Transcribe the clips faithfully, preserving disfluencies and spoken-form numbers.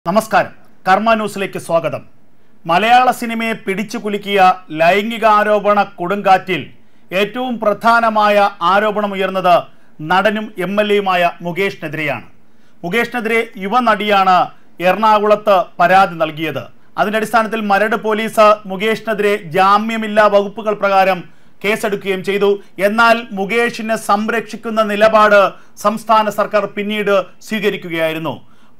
നമസ്കാരം കർമ്മ ന്യൂസിലേക്ക് സ്വാഗതം. മലയാള സിനിമയെ പിടിച്ചു കുലുക്കിയ ലൈംഗിക ആരോപണ കൊടുങ്കാറ്റിൽ ഏറ്റവും പ്രധാനമായ ആരോപണം ഉയർന്നത് നടനും എം എൽ എയുമായ മുകേഷിനെതിരെയാണ്. മുകേഷിനെതിരെ യുവനടിയാണ് എറണാകുളത്ത് പരാതി നൽകിയത്. അതിന്റെ അടിസ്ഥാനത്തിൽ മരട് പോലീസ് മുകേഷിനെതിരെ ജാമ്യമില്ലാ വകുപ്പുകൾ പ്രകാരം കേസെടുക്കുകയും ചെയ്തു. എന്നാൽ മുകേഷിനെ സംരക്ഷിക്കുന്ന നിലപാട് സംസ്ഥാന സർക്കാർ പിന്നീട് സ്വീകരിക്കുകയായിരുന്നു.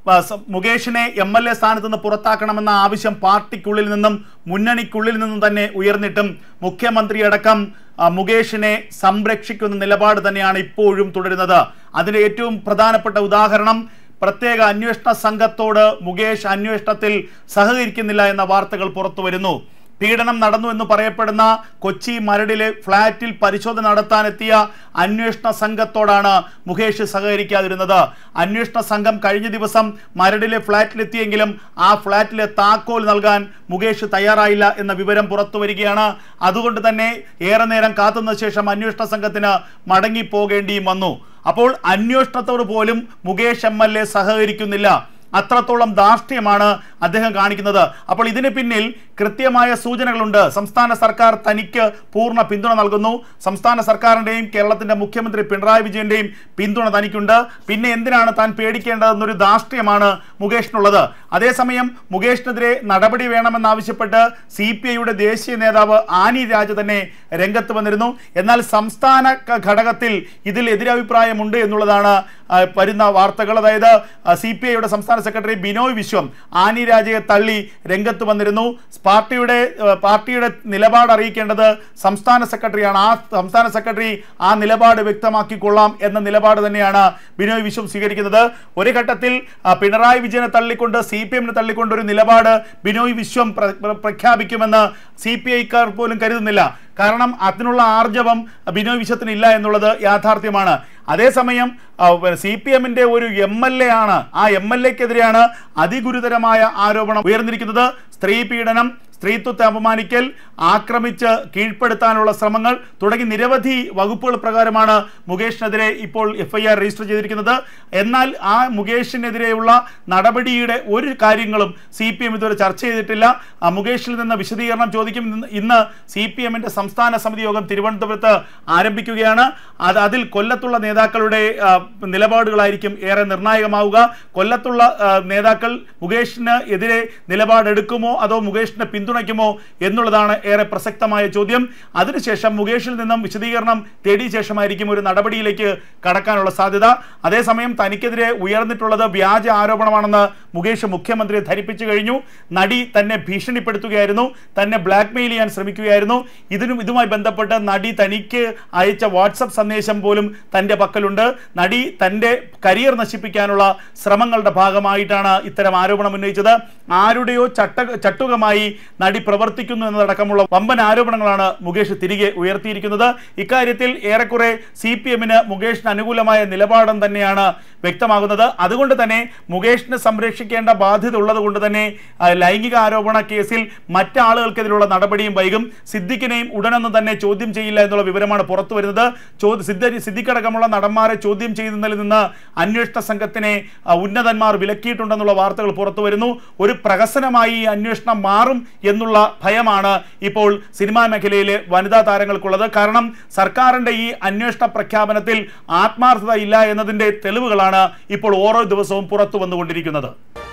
മുകേഷിനെ എം എൽ എ സ്ഥാനത്ത് നിന്ന് പുറത്താക്കണമെന്ന ആവശ്യം പാർട്ടിക്കുള്ളിൽ നിന്നും മുന്നണിക്കുള്ളിൽ നിന്നും തന്നെ ഉയർന്നിട്ടും മുഖ്യമന്ത്രിയടക്കം മുകേഷിനെ സംരക്ഷിക്കുന്ന നിലപാട് തന്നെയാണ് ഇപ്പോഴും തുടരുന്നത്. അതിന്റെ ഏറ്റവും പ്രധാനപ്പെട്ട ഉദാഹരണം പ്രത്യേക അന്വേഷണ സംഘത്തോട് മുകേഷ് അന്വേഷണത്തിൽ സഹകരിക്കുന്നില്ല എന്ന വാർത്തകൾ പുറത്തു വരുന്നു. പീഡനം നടന്നു എന്ന് പറയപ്പെടുന്ന കൊച്ചി മരടിലെ ഫ്ളാറ്റിൽ പരിശോധന നടത്താനെത്തിയ അന്വേഷണ സംഘത്തോടാണ് മുകേഷ് സഹകരിക്കാതിരുന്നത്. അന്വേഷണ സംഘം കഴിഞ്ഞ ദിവസം മരടിലെ ഫ്ളാറ്റിലെത്തിയെങ്കിലും ആ ഫ്ളാറ്റിലെ താക്കോൽ നൽകാൻ മുകേഷ് തയ്യാറായില്ല എന്ന വിവരം പുറത്തു വരികയാണ്. അതുകൊണ്ട് തന്നെ ഏറെ നേരം കാത്തുന്ന ശേഷം അന്വേഷണ സംഘത്തിന് മടങ്ങിപ്പോകേണ്ടിയും വന്നു. അപ്പോൾ അന്വേഷണത്തോട് പോലും മുകേഷ് എം എൽ എ സഹകരിക്കുന്നില്ല. അത്രത്തോളം ധാർഷ്ട്യമാണ് അദ്ദേഹം കാണിക്കുന്നത്. അപ്പോൾ ഇതിന് പിന്നിൽ കൃത്യമായ സൂചനകളുണ്ട്. സംസ്ഥാന സർക്കാർ തനിക്ക് പൂർണ്ണ പിന്തുണ നൽകുന്നു. സംസ്ഥാന സർക്കാരിൻ്റെയും കേരളത്തിൻ്റെ മുഖ്യമന്ത്രി പിണറായി വിജയൻ്റെയും പിന്തുണ തനിക്കുണ്ട്. പിന്നെ എന്തിനാണ് താൻ പേടിക്കേണ്ടതെന്നൊരു ധാർഷ്ട്യമാണ് മുകേഷിനുള്ളത്. അതേസമയം മുകേഷിനെതിരെ നടപടി വേണമെന്നാവശ്യപ്പെട്ട് സി പി ഐയുടെ ദേശീയ നേതാവ് ആനി രാജ തന്നെ രംഗത്ത് വന്നിരുന്നു. എന്നാൽ സംസ്ഥാന ഘടകത്തിൽ ഇതിൽ എതിരഭിപ്രായമുണ്ട് എന്നുള്ളതാണ് വരുന്ന വാർത്തകൾ. അതായത് സി പി ഐയുടെ സംസ്ഥാന സെക്രട്ടറി ബിനോയ് വിശ്വം ആനി രാജയെ തള്ളി രംഗത്ത് വന്നിരുന്നു. പാർട്ടിയുടെ പാർട്ടിയുടെ നിലപാട് അറിയിക്കേണ്ടത് സംസ്ഥാന സെക്രട്ടറിയാണ്. ആ സംസ്ഥാന സെക്രട്ടറി ആ നിലപാട് വ്യക്തമാക്കിക്കൊള്ളാം എന്ന നിലപാട് തന്നെയാണ് ബിനോയ് വിശ്വം സ്വീകരിക്കുന്നത്. ഒരു ഘട്ടത്തിൽ പിണറായി വിജയനെ തള്ളിക്കൊണ്ട് സി പി എമ്മിനെ തള്ളിക്കൊണ്ട് ഒരു നിലപാട് ബിനോയ് വിശ്വം പ്രഖ്യാപിക്കുമെന്ന് സി പി ഐക്കാർ പോലും കരുതുന്നില്ല. കാരണം അതിനുള്ള ആർജവം ബിനോയ് വിശ്വത്തിന് ഇല്ല എന്നുള്ളത് യാഥാർത്ഥ്യമാണ്. അതേസമയം സി പി എമ്മിന്റെ ഒരു എം എൽ എ ആണ്, ആ എം എൽ എക്കെതിരെയാണ് അതിഗുരുതരമായ ആരോപണം ഉയർന്നിരിക്കുന്നത്. സ്ത്രീ പീഡനം, സ്ത്രീത്വത്തെ അപമാനിക്കൽ, ആക്രമിച്ച് കീഴ്പ്പെടുത്താനുള്ള ശ്രമങ്ങൾ തുടങ്ങി നിരവധി വകുപ്പുകൾ പ്രകാരമാണ് മുകേഷിനെതിരെ ഇപ്പോൾ എഫ് ഐ ആർ രജിസ്റ്റർ ചെയ്തിരിക്കുന്നത്. എന്നാൽ ആ മുകേഷിനെതിരെയുള്ള നടപടിയുടെ ഒരു കാര്യങ്ങളും സി പി എം ഇതുവരെ ചർച്ച ചെയ്തിട്ടില്ല. മുകേഷിൽ നിന്ന് വിശദീകരണം ചോദിക്കും. ഇന്ന് സി പി എമ്മിന്റെ സംസ്ഥാന സമിതി യോഗം തിരുവനന്തപുരത്ത് ആരംഭിക്കുകയാണ്. അത് അതിൽ കൊല്ലത്തുള്ള നേതാക്കളുടെ നിലപാടുകളായിരിക്കും ഏറെ നിർണായകമാവുക. കൊല്ലത്തുള്ള നേതാക്കൾ മുകേഷിന് എതിരെ നിലപാടെടുക്കുമോ അതോ മുകേഷിനെ പിന്തുണയ്ക്കുമോ എന്നുള്ളതാണ് ഏറെ പ്രസക്തമായ ചോദ്യം. അതിനുശേഷം മുകേഷിൽ നിന്നും വിശദീകരണം തേടിയ ശേഷമായിരിക്കും ഒരു നടപടിയിലേക്ക് കടക്കാനുള്ള സാധ്യത. അതേസമയം തനിക്കെതിരെ ഉയർന്നിട്ടുള്ളത് വ്യാജ ആരോപണമാണെന്ന് മുകേഷ് മുഖ്യമന്ത്രിയെ ധരിപ്പിച്ചു കഴിഞ്ഞു. നടി തന്നെ ഭീഷണിപ്പെടുത്തുകയായിരുന്നു, തന്നെ ബ്ലാക്ക് മെയിൽ ചെയ്യാൻ ശ്രമിക്കുകയായിരുന്നു. ഇതിനും ഇതുമായി ബന്ധപ്പെട്ട് നടി തനിക്ക് അയച്ച വാട്സപ്പ് സന്ദേശം പോലും തൻ്റെ പക്കലുണ്ട്. നടി തൻ്റെ കരിയർ നശിപ്പിക്കാനുള്ള ശ്രമങ്ങളുടെ ഭാഗമായിട്ടാണ് ഇത്തരം ആരോപണം ഉന്നയിച്ചത്. ആരുടെയോ ചട്ട ചട്ടുകമായി നടി പ്രവർത്തിക്കുന്നു എന്നതടക്കമുള്ള വമ്പൻ ആരോപണങ്ങളാണ് മുകേഷ് തിരികെ ഉയർത്തിയിരിക്കുന്നത്. ഇക്കാര്യത്തിൽ ഏറെക്കുറെ സി പി എമ്മിന് മുകേഷിന് അനുകൂലമായ നിലപാടും തന്നെയാണ് വ്യക്തമാകുന്നത്. അതുകൊണ്ട് തന്നെ മുകേഷിനെ സംരക്ഷിക്കേണ്ട ബാധ്യത ഉള്ളത് കൊണ്ട് തന്നെ ലൈംഗിക ആരോപണ കേസിൽ മറ്റാളുകൾക്കെതിരെയുള്ള നടപടിയും വൈകും. സിദ്ദിഖിനെയും ഉടനൊന്നും തന്നെ ചോദ്യം ചെയ്യില്ല എന്നുള്ള വിവരമാണ് പുറത്തു വരുന്നത്. സിദ്ദിഖടക്കമുള്ള നടന്മാരെ ചോദ്യം ചെയ്യുന്നതിൽ നിന്ന് അന്വേഷണ സംഘത്തിനെ ഉന്നതന്മാർ വിലക്കിയിട്ടുണ്ടെന്നുള്ള വാർത്തകൾ പുറത്തു വരുന്നു. ഒരു പ്രഹസനമായി ഈ അന്വേഷണം മാറും എന്നുള്ള ഭയമാണ് ഇപ്പോൾ സിനിമാ മേഖലയിലെ വനിതാ താരങ്ങൾക്കുള്ളത്. കാരണം സർക്കാരിന്റെ ഈ അന്വേഷണ പ്രഖ്യാപനത്തിൽ ആത്മാർത്ഥത ഇല്ല എന്നതിന്റെ തെളിവുകളാണ് ഇപ്പോൾ ഓരോ ദിവസവും പുറത്തു വന്നുകൊണ്ടിരിക്കുന്നത്.